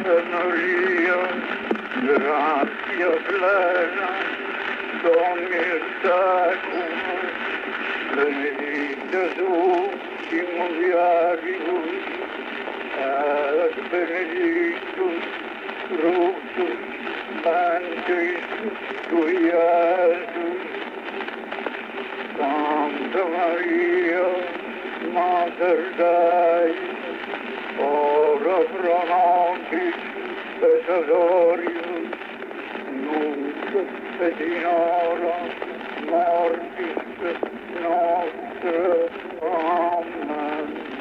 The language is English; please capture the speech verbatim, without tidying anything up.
Maria, grazia plena, Dominus tecum, benedicta tu in mulieribus, et benedictus fructus ventris tui, Iesus. Santa Maria, Mater Dei, ora pro nobis peccatoribus, nunc et in hora mortis nostre. Amen.